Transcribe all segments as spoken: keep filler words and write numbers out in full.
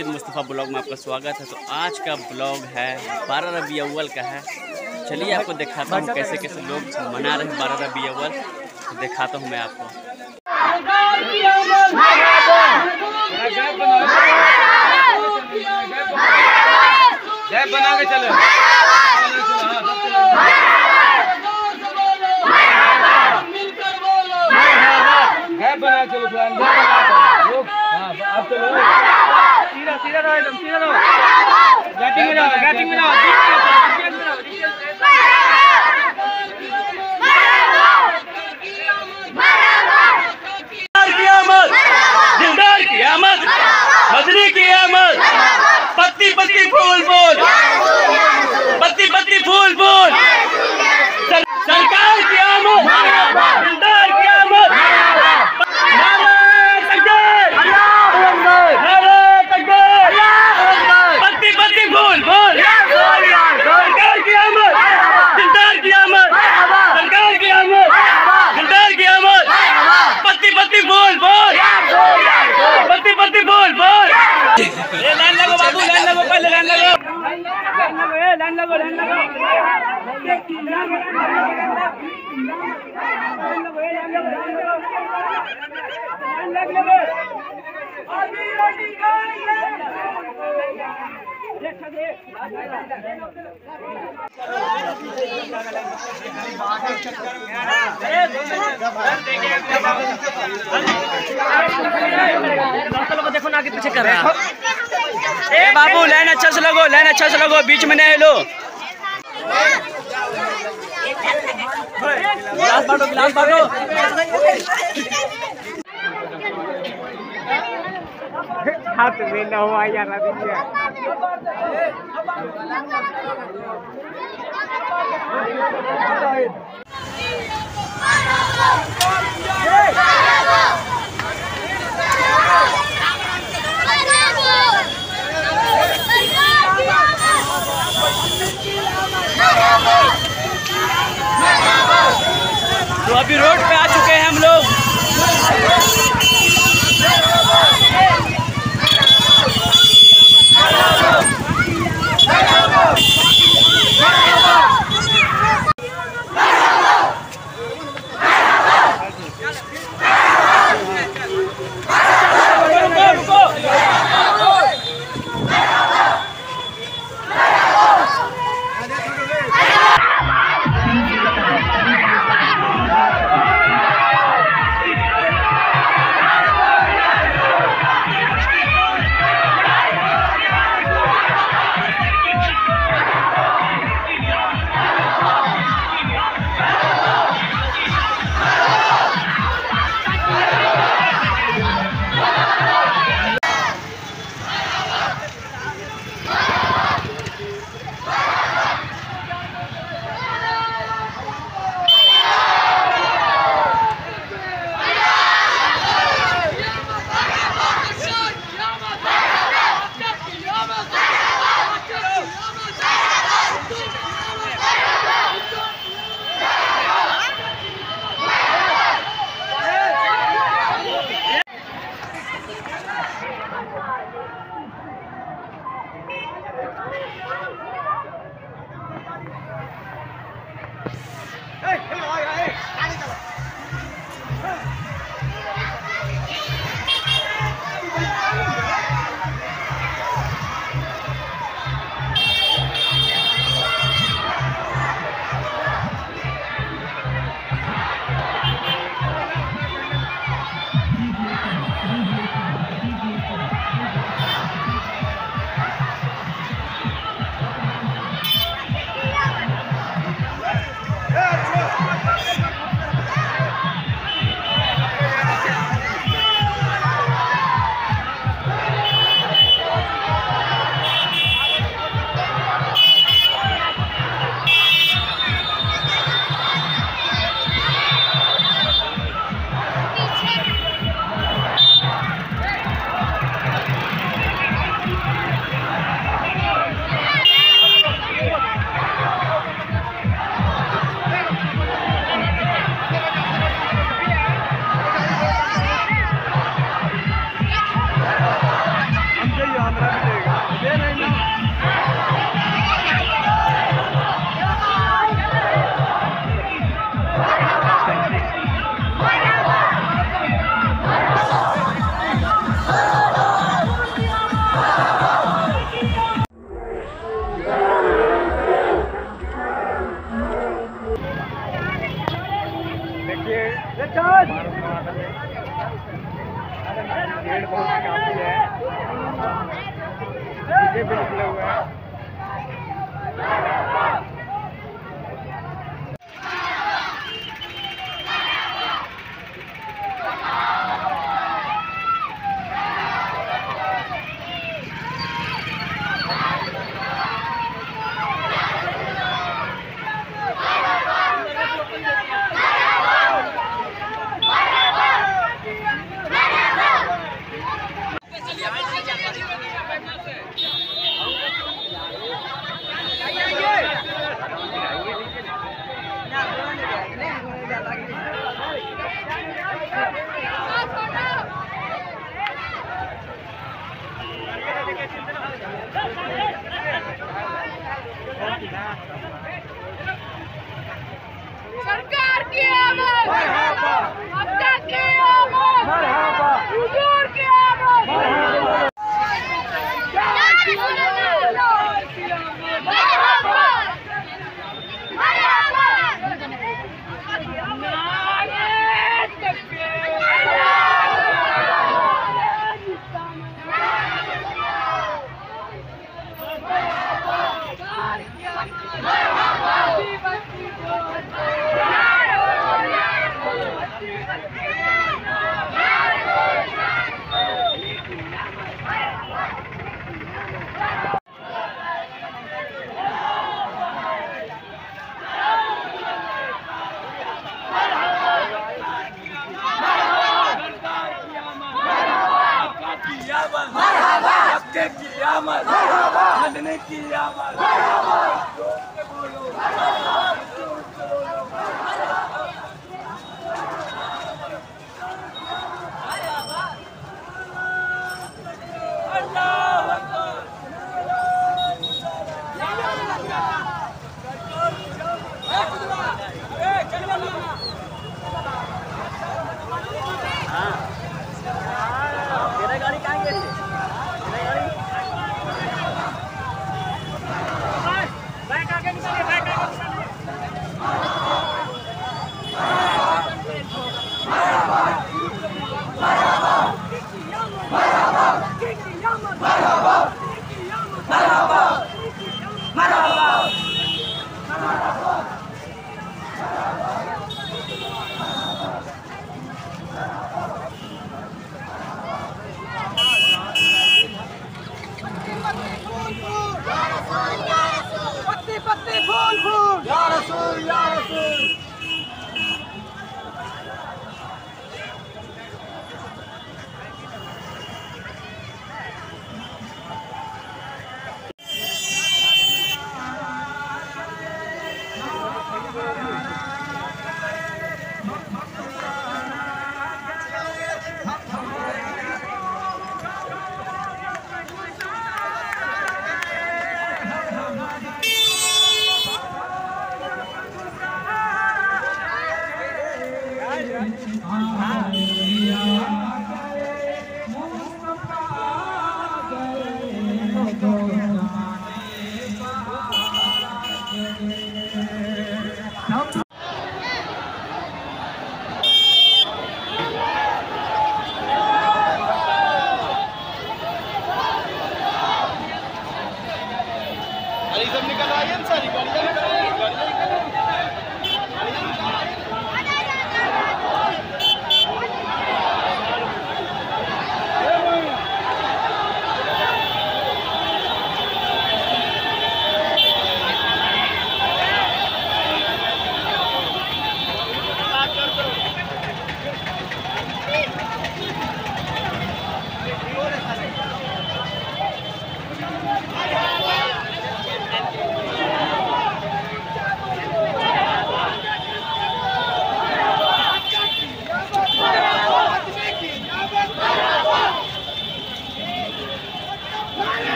तौहीद Mustafa blog में आपका स्वागत है। तो आज का ब्लॉग है बारह रबी अव्वल का है। चलिए आपको दिखाता हूँ कैसे कैसे लोग मना रहे हैं बारह रबी अव्वल। तो दिखाता हूँ मैं आपको। बना के चलो बना चलो अब चलो सीधा सीधा रहो एकदम सीधा रहो बैटिंग में रहो बैटिंग में रहो दिलदार की आमद मदनी की आमद पत्ती पत्ती फूल फूल पत्ती पत्ती फूल फूल सरकार की आमद दिलदार की आमद पत्ती पत्ती फूल फूल सरकार की आमद दिलदार की आमद सरकार की आमद दिलदार की आमद पत्ती पत्ती फूल फूल पत्ती पत्ती फूल फूल। ये लाइन लगो बाबू लाइन लगो पहले लाइन लगो लाइन लगो ए लाइन लगो लाइन लगो देखो ना आगे पीछे कर रहा है। ए बाबू लाइन अच्छा से लगो लाइन अच्छा से लगो बीच में नहीं लो। गिलास बांटो गिलास बांटो। हाथ में ना हुआ यार तो अभी रोड पे आ चुके हैं हम लोग। पेड़ बहुत काफी है, पीछे भी निकले हुए हैं। सरकार की आमद, मक्का की आमद, हुजूर की आमद। की आमद, मदनी की आमद। गाड़ी कहाँ गई?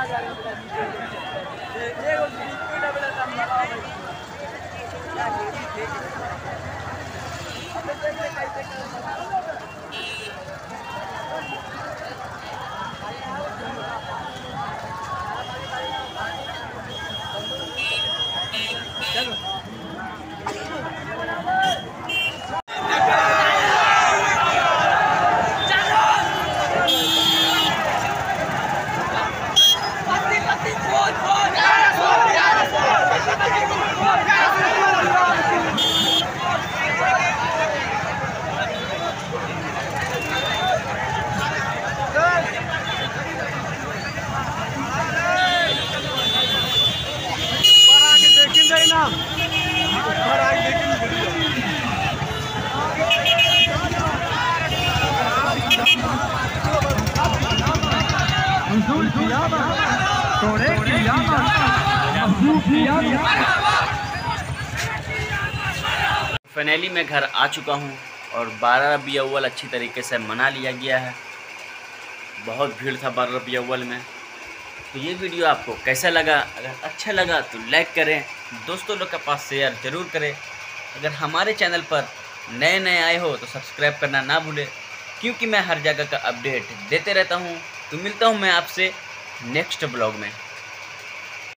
फाइनली मैं घर आ चुका हूँ और बारह रबी अव्वल अच्छी तरीके से मना लिया गया है। बहुत भीड़ था बारह रबी अव्वल में। तो ये वीडियो आपको कैसा लगा? अगर अच्छा लगा तो लाइक करें, दोस्तों लोग के पास शेयर ज़रूर करें। अगर हमारे चैनल पर नए नए आए हो तो सब्सक्राइब करना ना भूलें, क्योंकि मैं हर जगह का अपडेट देते रहता हूँ। तो मिलता हूँ मैं आपसे नेक्स्ट ब्लॉग में।